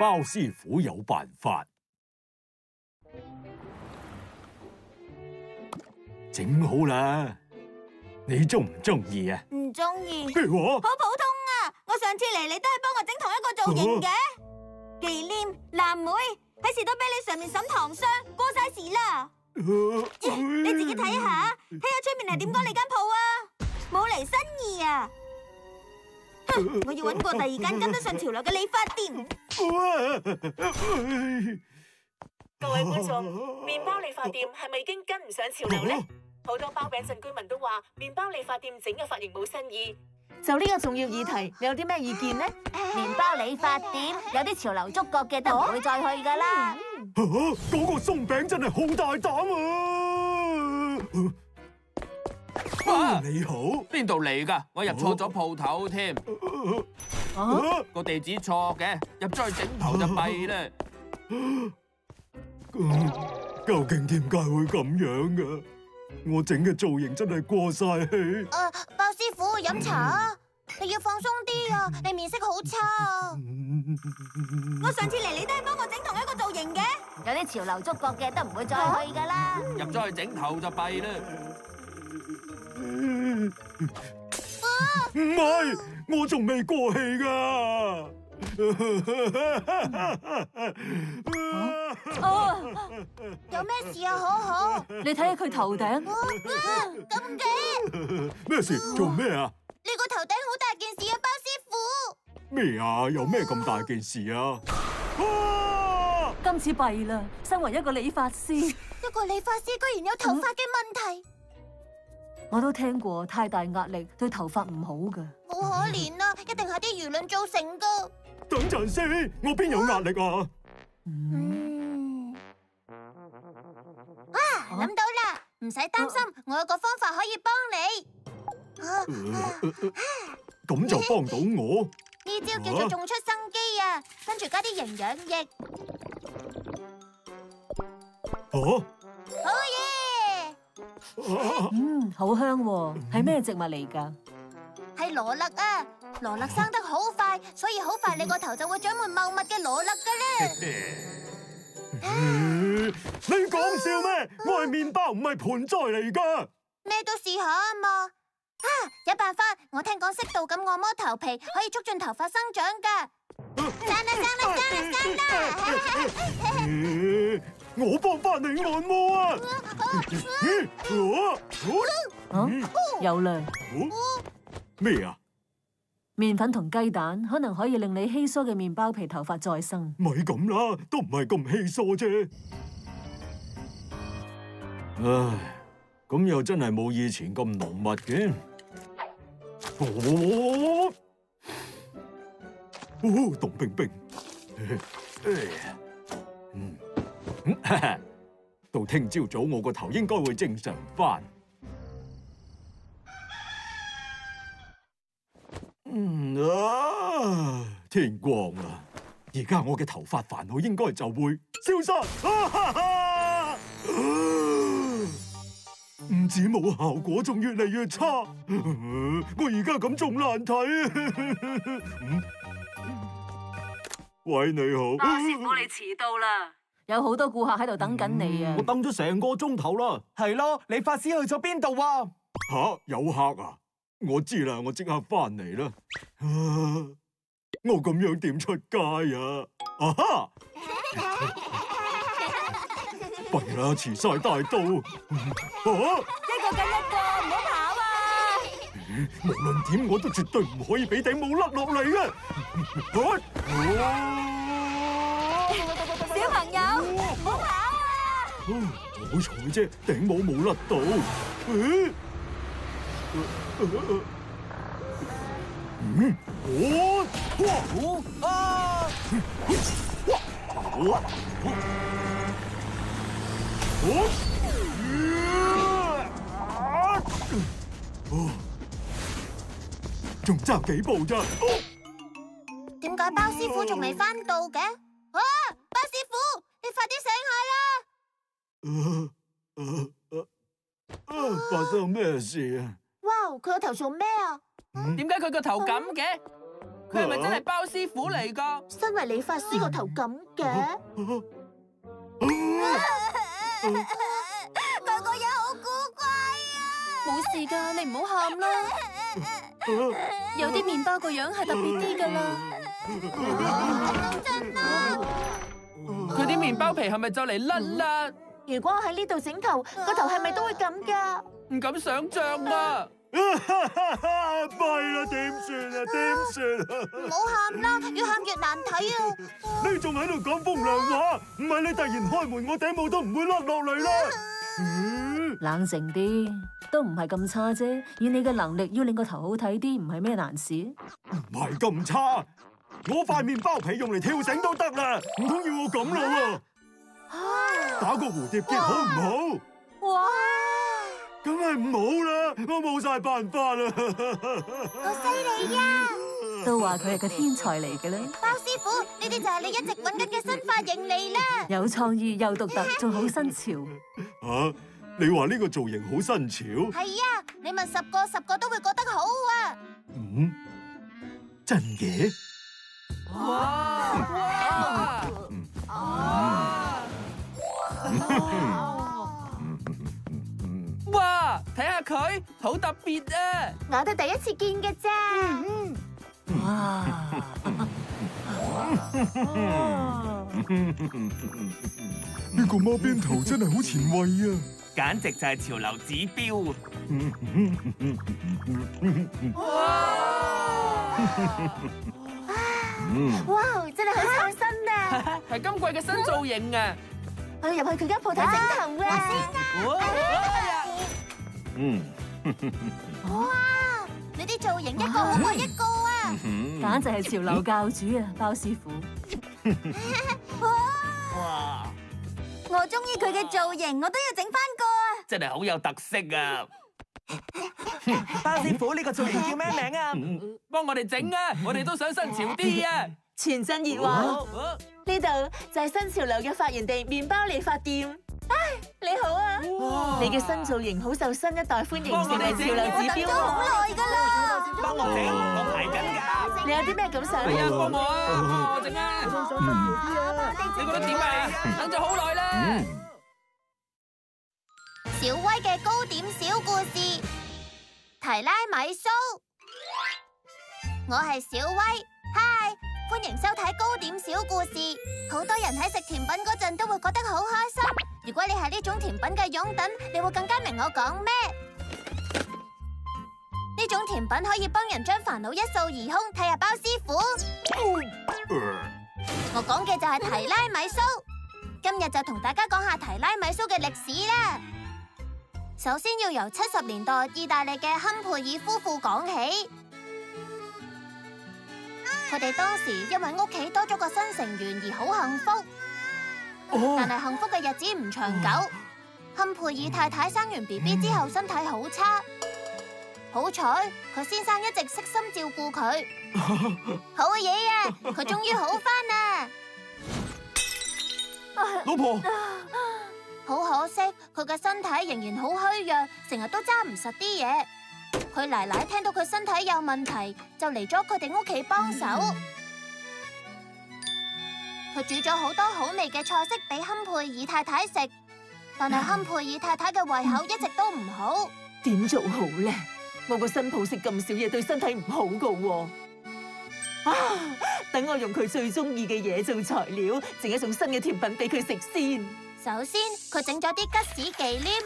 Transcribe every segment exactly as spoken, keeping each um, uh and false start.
包師傅有辦法，整好啦。你中唔中意啊？ 唔中意。 咩話？ 好普通啊！我上次嚟你都係幫我整同一個造型嘅。忌廉、藍莓喺士多啤梨上面沈糖霜，過晒時啦。你自己睇下，睇下出面係點講你間鋪啊？冇嚟新意啊！哼，我要揾個第二間跟得上潮流嘅理髮店。 各位觀眾，麵包理髮店係咪已經跟唔上潮流呢？好多包餅鎮居民都話，麵包理髮店整嘅髮型冇新意。 就呢個重要議題，你有啲咩意見呢？ 麵包理髮店有啲潮流觸覺嘅都唔會再去㗎啦。 嗰個鬆餅真係好大膽啊！你好， 邊度嚟㗎？我入錯咗鋪頭添。個地址錯嘅，入咗去整頭就弊啦。 究竟點解會咁樣㗎？我整嘅造型真係過晒氣。 誒，包師傅飲茶啊！你要放鬆啲啊！你面色好差啊！我上次嚟你都係幫我整同一個造型嘅。有啲潮流觸覺嘅都唔會再去㗎啦。 入咗去整頭就弊啦。 唔係，我仲未過氣㗎。 有咩事啊，可可？ 你睇下佢頭頂。 咁嘅咩事？做咩啊？ 你個頭頂好大件事啊，包師傅。 咩啊？有咩咁大件事啊？ 今次弊啦！身為一個理髮師， 一個理髮師居然有頭髮嘅問題。 我都聽過太大壓力對頭髮唔好㗎。 好可憐啊！一定係啲輿論造成㗎。 等陣先，我邊有壓力啊？ 嗯。啊，諗到啦，唔使擔心，我有個方法可以幫你。 咁就幫到我？ 呢招叫做種出生機啊！跟住加啲營養液。 啊？ 好嘢！ 嗯，好香喎，係咩植物嚟㗎？ 係羅勒啊！羅勒生得好快，所以好快你個頭就會長滿茂密嘅羅勒㗎啦！ 你講笑咩？我係麵包，唔係盆栽嚟㗎。 咩都試下啊嘛！啊，有辦法！我聽講適度咁按摩頭皮可以促進頭髮生長㗎。生啦生啦生啦生啦！ 我幫返你按摩啊！ 啊，有啦！ 咩啊？ 麵粉同雞蛋可能可以令你稀疏嘅麵包皮頭髮再生。 咪咁啦，都唔係咁稀疏啫。唉，咁又真係冇以前咁濃密嘅。哦，哦，凍冰冰。嗯，到聽朝早我個頭應該會正常返。嗯啊，天光啦！而家我嘅頭髮煩惱應該就會消失。唔止冇效果，仲越嚟越差。我而家咁仲難睇。喂，你好。 包師傅，你遲到啦！有好多顧客喺度等緊你啊！ 我等咗成個鐘頭啦。 係咯，理髮師去咗邊度啊？ 吓，有客啊！我知啦，我即刻翻嚟啦。我咁樣點出街啊？啊哈！弊啦，遲晒大到。啊！ 一個跟一個，唔好跑啊！ 無論點，我都絕對唔可以俾頂帽甩落嚟嘅。 小朋友，唔好跑啊！ 好彩啫，頂帽冇甩到。嗯，我哇啊！我我哦，仲爭幾步咋？ 點解包師傅仲未返到嘅？啊，包師傅，你快啲醒下啦！ 啊啊啊！發生咩事啊？ 哇，佢個頭做咩啊？ 點解佢個頭咁嘅？ 佢係咪真係包師傅嚟㗎？ 身為理髮師個頭咁嘅，佢個樣好古怪啊！ 冇事㗎，你唔好喊啦。有啲麵包個樣係特別啲㗎啦。 真啊！ 佢啲麵包皮係咪就嚟甩啦？ 如果我喺呢度整頭，個頭係咪都會咁㗎？ 唔敢想像啊！ 弊啦，點算啊？點算啊？ 唔好喊啦，越喊越難睇啊！ 你仲喺度講風涼話，唔係你突然開門，我頂帽都唔會甩落嚟啦。嗯， 冷靜啲，都唔係咁差啫。以你嘅能力，要令個頭好睇啲，唔係咩難事。 唔係咁差，我塊麵包皮用嚟跳繩都得啦，唔通要我咁咯？打個蝴蝶結好唔好？ 哇！ 梗係唔好啦，我冇晒辦法啦。 好犀利呀！ 都話佢係個天才嚟嘅啦， 包師傅，呢啲就係你一直揾緊嘅新髮型嚟啦。 有創意又獨特，仲好新潮。 啊，你話呢個造型好新潮？ 係啊，你問十個，十個都會覺得好啊。 嗯，真嘅？ 哇！哇！睇下佢，好特別啊！ 我都第一次見嘅啫。 哇！ 呢個孖辮頭真係好前衛啊！ 簡直就係潮流指標。 哇！真係好創新啊！ 係今季嘅新造型啊！ 我要入去佢間鋪頭整頭啊！ 嗯， 哇！你啲造型一個好過一個啊！ 簡直係潮流教主啊，包師傅。 哇！ 我中意佢嘅造型，我都要整翻個啊！ 真係好有特色啊！ 包師傅，呢個造型叫咩名啊？ 幫我哋整啊！我哋都想新潮啲啊！ 全真熱話，呢度就係新潮流嘅發源地——麵包理髮店。唉，你好啊！你嘅新造型好受新一代歡迎，成為潮流指標。 等咗好耐㗎啦！ 幫我整，我排緊㗎。 你有啲咩感想？ 係啊，幫我啊，幫我整啊！你覺得點啊？等咗好耐啦！ 小威嘅糕點小故事，提拉米蘇。我係小威，嗨！歡迎收睇糕點小故事。好多人喺食甜品嗰陣都會覺得好開心。如果你係呢種甜品嘅擁躉，你會更加明我講咩。呢種甜品可以幫人將煩惱一掃而空。睇下包師傅，我講嘅就係提拉米蘇。今日就同大家講下提拉米蘇嘅歷史啦。首先要由七十年代意大利嘅坎佩爾夫婦講起。佢哋當時因為屋企多咗個新成員而好幸福，但係幸福嘅日子唔長久。坎佩爾太太生完 B B 之後身體好差，好彩佢先生一直悉心照顧佢。好嘢啊！佢終於好返啦。 老婆， 好可惜，佢嘅身體仍然好虛弱，成日都揸唔實啲嘢。佢奶奶聽到佢身體有問題，就嚟咗佢哋屋企幫手。佢煮咗好多好味嘅菜式俾坎佩爾太太食，但係坎佩爾太太嘅胃口一直都唔好。 點做好咧？我個新抱食咁少嘢，對身體唔好噶喎。啊！等我用佢最中意嘅嘢做材料，整一種新嘅甜品俾佢食先。 首先，佢整咗啲吉士忌廉，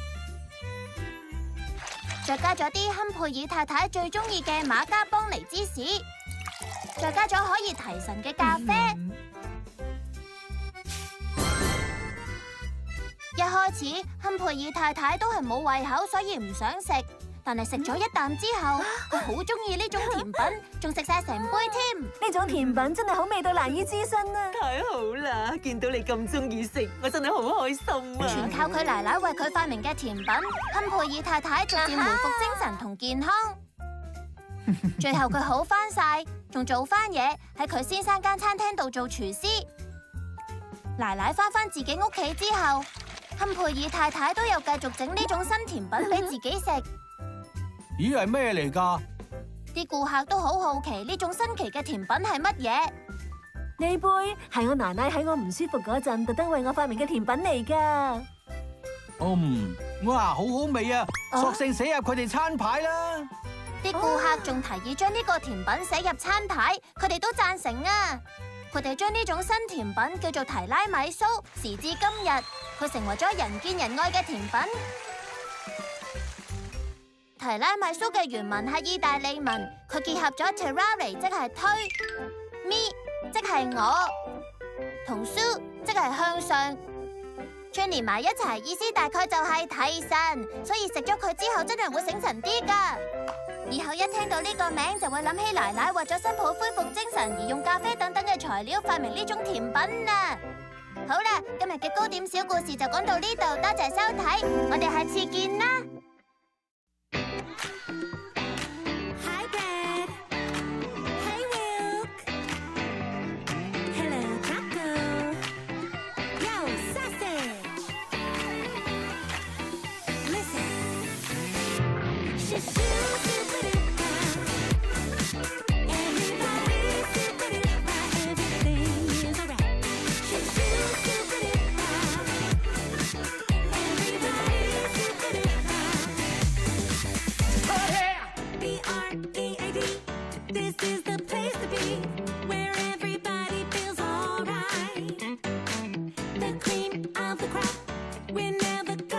再加咗啲坎佩爾太太最中意嘅馬加邦尼芝士，再加咗可以提神嘅咖啡。嗯、一開始，坎佩爾太太都係冇胃口，所以唔想食。但係食咗一啖之後，佢好中意呢種甜品，仲食晒成杯添。 呢種甜品真係好味到難以置信啊！ 太好啦，見到你咁中意食，我真係好開心啊！ 全靠佢奶奶為佢發明嘅甜品，坎佩爾太太逐漸回復精神同健康。最後佢好翻晒，仲做翻嘢喺佢先生間餐廳度做廚師。奶奶翻返自己屋企之後，坎佩爾太太都有繼續整呢種新甜品俾自己食。 咦，係咩嚟㗎？ 啲顧客都好好奇呢種新奇嘅甜品係乜嘢。 呢杯係我奶奶喺我唔舒服嗰陣特登為我發明嘅甜品嚟㗎。 嗯，哇，好好味啊！索性寫入佢哋餐牌啦。 啲顧客仲提議將呢個甜品寫入餐牌，佢哋都贊成啊！佢哋將呢種新甜品叫做提拉米蘇，時至今日，佢成為咗人見人愛嘅甜品。提拉米蘇嘅原文係意大利文，佢結合咗 tirare 即係推，mi 即係我，同 su 即係向上。串連埋一齊，意思大概就係提神，所以食咗佢之後真係會醒神啲噶。以後一聽到呢個名，就會諗起奶奶為咗新抱恢復精神而用咖啡等等嘅材料發明呢種甜品啦。好啦，今日嘅糕點小故事就講到呢度，多謝收睇，我哋下次見啦。 This is the place to be, where everybody feels alright. The cream of the crop, we're never